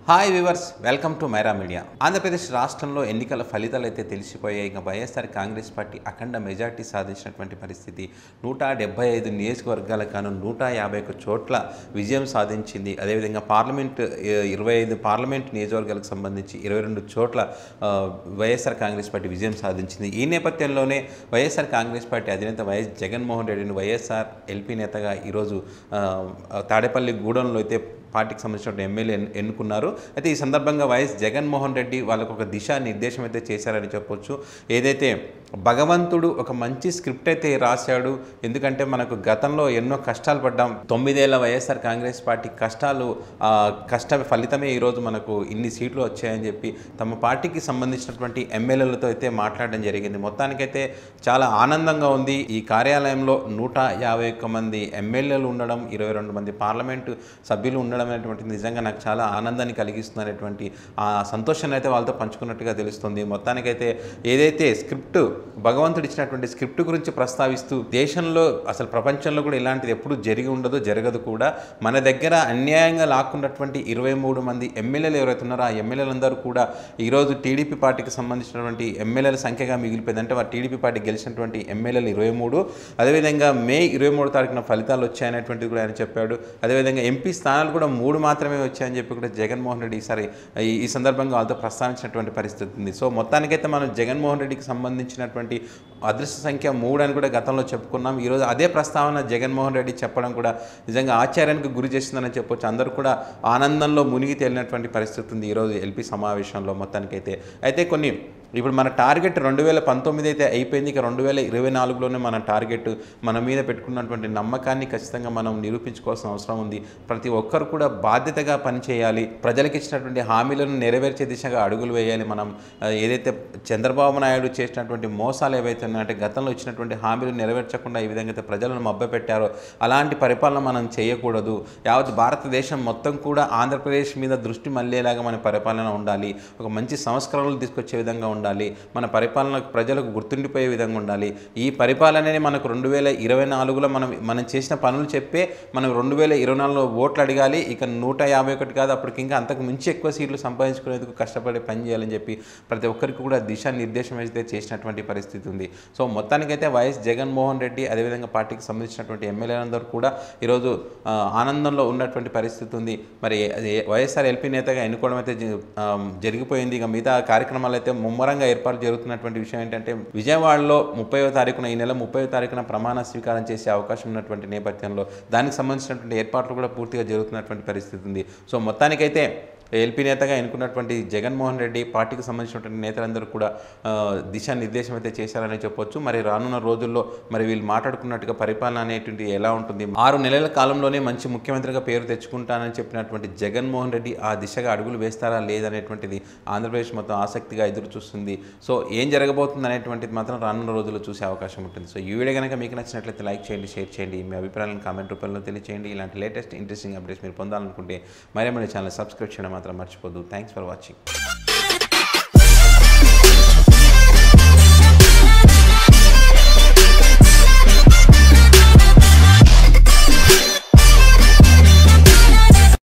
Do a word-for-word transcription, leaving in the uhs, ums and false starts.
Hi viewers, welcome to Myra media. Andhra Pradesh రాష్ట్రంలో ఎన్నికల ఫలితాలు అయితే తెలిసిపోయాయి. ఇక వైఎస్ఆర్ కాంగ్రెస్ పార్టీ అఖండ మెజార్టీ సాధించినటువంటి పరిస్థితి. నూట డెబ్బై ఐదు నియోజకవర్గాలకు గాను నూట యాభై ఒక్క చోట్ల విజయం సాధించింది. అదేవిధంగా పార్లమెంట్ ఇరవై ఐదు పార్లమెంట్ నియోజకవర్గాలకు సంబంధించి ఇరవై రెండు చోట్ల వైఎస్ఆర్ కాంగ్రెస్ పార్టీ విజయం సాధించింది. ఈ నేపథ్యంలోనే వైఎస్ఆర్ కాంగ్రెస్ పార్టీ అధినేత వైఎస్ జగన్మోహన్ రెడ్డిని వైఎస్ఆర్ ఎల్పీ నేతగా ఈరోజు తాడేపల్లి గూడెంలో అయితే పార్టీకి సంబంధించిన ఎమ్మెల్యే ఎన్నుకున్నారు. అయితే ఈ సందర్భంగా వైఎస్ జగన్మోహన్ రెడ్డి వాళ్ళకు ఒక దిశా నిర్దేశం అయితే చేశారని చెప్పొచ్చు. ఏదైతే భగవంతుడు ఒక మంచి స్క్రిప్ట్ అయితే రాశాడు. ఎందుకంటే మనకు గతంలో ఎన్నో కష్టాలు పడ్డాం. తొమ్మిదేళ్ల వైఎస్ఆర్ కాంగ్రెస్ పార్టీ కష్టాలు కష్ట ఫలితమే ఈరోజు మనకు ఇన్ని సీట్లు వచ్చాయని చెప్పి తమ పార్టీకి సంబంధించినటువంటి ఎమ్మెల్యేలతో అయితే మాట్లాడడం జరిగింది. మొత్తానికైతే చాలా ఆనందంగా ఉంది. ఈ కార్యాలయంలో నూట యాభై ఒక్క మంది ఎమ్మెల్యేలు ఉండడం, ఇరవై రెండు మంది పార్లమెంటు సభ్యులు ఉండడం అనేటువంటిది నిజంగా నాకు చాలా ఆనందాన్ని కలిగిస్తుంది అనేటువంటి ఆ సంతోషాన్ని అయితే వాళ్ళతో పంచుకున్నట్టుగా తెలుస్తుంది. మొత్తానికైతే ఏదైతే స్క్రిప్ట్ భగవంతుడు ఇచ్చినటువంటి స్క్రిప్ట్ గురించి ప్రస్తావిస్తూ దేశంలో అసలు ప్రపంచంలో కూడా ఇలాంటిది ఎప్పుడు జరిగి ఉండదు, జరగదు కూడా. మన దగ్గర అన్యాయంగా లాక్కున్నటువంటి ఇరవై మూడు మంది ఎమ్మెల్యేలు ఎవరైతే ఉన్నారో ఆ ఎమ్మెల్యేలందరూ కూడా ఈరోజు టీడీపీ పార్టీకి సంబంధించినటువంటి ఎమ్మెల్యేల సంఖ్యగా మిగిలిపోయింది. అంటే వారు టీడీపీ పార్టీ గెలిచినటువంటి ఎమ్మెల్యేలు ఇరవై మూడు అదేవిధంగా మే ఇరవై మూడు తారీఖున ఫలితాలు వచ్చాయనేటువంటిది కూడా ఆయన చెప్పాడు. అదేవిధంగా ఎంపీ స్థానాలు కూడా మూడు మాత్రమే వచ్చాయని చెప్పి కూడా జగన్మోహన్ రెడ్డి ఈసారి ఈ సందర్భంగా వాళ్ళతో ప్రస్తావించినటువంటి పరిస్థితి ఉంది. సో మొత్తానికైతే మనం జగన్మోహన్ రెడ్డికి సంబంధించినటువంటి అదృష్ట సంఖ్య మూడు అని కూడా గతంలో చెప్పుకున్నాం. ఈరోజు అదే ప్రస్తావన జగన్మోహన్ రెడ్డి చెప్పడం కూడా నిజంగా ఆశ్చర్యానికి గురి చేస్తుందని చెప్పొచ్చు. అందరూ కూడా ఆనందంలో మునిగి తేలినటువంటి పరిస్థితి ఉంది ఈరోజు ఎల్పీ సమావేశంలో మొత్తానికైతే. అయితే కొన్ని ఇప్పుడు మన టార్గెట్ రెండు వేల పంతొమ్మిది అయితే అయిపోయింది. ఇక రెండు వేల ఇరవై నాలుగులోనే మన టార్గెట్ మన మీద పెట్టుకున్నటువంటి నమ్మకాన్ని ఖచ్చితంగా మనం నిరూపించుకోవాల్సిన అవసరం ఉంది. ప్రతి ఒక్కరు కూడా బాధ్యతగా పనిచేయాలి. ప్రజలకు ఇచ్చినటువంటి హామీలను నెరవేర్చే దిశగా అడుగులు వేయాలి. మనం ఏదైతే చంద్రబాబు నాయుడు చేసినటువంటి మోసాలు ఏవైతే ఉన్నాయంటే గతంలో ఇచ్చినటువంటి హామీలు నెరవేర్చకుండా ఈ విధంగా అయితే ప్రజలను మభ్యపెట్టారో అలాంటి పరిపాలన మనం చేయకూడదు. యావత్ భారతదేశం మొత్తం కూడా ఆంధ్రప్రదేశ్ మీద దృష్టి మళ్ళేలాగా మన పరిపాలన ఉండాలి. ఒక మంచి సంస్కరణలు తీసుకొచ్చే విధంగా ఉండాలి. మన పరిపాలన ప్రజలకు గుర్తుండిపోయే విధంగా ఉండాలి. ఈ పరిపాలననే మనకు రెండు వేల ఇరవై నాలుగులో మనం మనం చేసిన పనులు చెప్పే మనం రెండు వేల ఇరవై నాలుగులో ఓట్లు అడగాలి. ఇక నూట యాభై ఒకటి కాదు, అప్పటికి ఇంకా అంతకు మించి ఎక్కువ సీట్లు సంపాదించుకునేందుకు కష్టపడి పని చేయాలని చెప్పి ప్రతి ఒక్కరికి కూడా దిశా నిర్దేశం అయితే చేసినటువంటి పరిస్థితి ఉంది. సో మొత్తానికైతే వైఎస్ జగన్మోహన్ రెడ్డి అదేవిధంగా పార్టీకి సంబంధించినటువంటి ఎమ్మెల్యేలందరూ కూడా ఈరోజు ఆనందంలో ఉన్నటువంటి పరిస్థితి ఉంది. మరి వైఎస్ఆర్ ఎల్పీ నేతగా ఎన్నుకోవడం అయితే జరిగిపోయింది. ఇక మిగతా కార్యక్రమాలు అయితే ముమ్మరంగా ఏర్పాటు జరుగుతున్నటువంటి విషయం ఏంటంటే విజయవాడలో ముప్పైవ తారీఖున ఈ నెల ముప్పైవ తారీఖున ప్రమాణ స్వీకారం చేసే అవకాశం ఉన్నటువంటి నేపథ్యంలో దానికి సంబంధించినటువంటి ఏర్పాట్లు కూడా పూర్తిగా జరుగుతున్నటువంటి పరిస్థితి ఉంది. సో మొత్తానికైతే ఎల్పీ నేతగా ఎన్నుకున్నటువంటి జగన్మోహన్ రెడ్డి పార్టీకి సంబంధించినటువంటి నేతలందరూ కూడా దిశా నిర్దేశం అయితే చేశారని చెప్పొచ్చు. మరి రానున్న రోజుల్లో మరి వీళ్ళు మాట్లాడుకున్నట్టుగా పరిపాలన అనేటువంటి ఎలా ఉంటుంది, ఆరు నెలల కాలంలోనే మంచి ముఖ్యమంత్రిగా పేరు తెచ్చుకుంటానని చెప్పినటువంటి జగన్మోహన్ రెడ్డి ఆ దిశగా అడుగులు వేస్తారా లేదనేటువంటిది ఆంధ్రప్రదేశ్ మొత్తం ఆసక్తిగా ఎదురు చూస్తుంది. సో ఏం జరగబోతుంది అనేటువంటిది మాత్రం రానున్న రోజుల్లో చూసే అవకాశం ఉంటుంది. సో ఈ వీడియో కనుక మీకు నచ్చినట్లయితే లైక్ చేయండి, షేర్ చేయండి, మీ అభిప్రాయాలను కామెంట్ రూపంలో తెలియచేయండి. ఇలాంటి లేటెస్ట్ ఇంట్రెస్టింగ్ అప్డేట్స్ మీరు పొందాలనుకుంటే మరేమైనా ఛానల్ సబ్స్క్రైబ్ చేయడం మాత్రం మర్చిపోద్దు. Thanks for watching.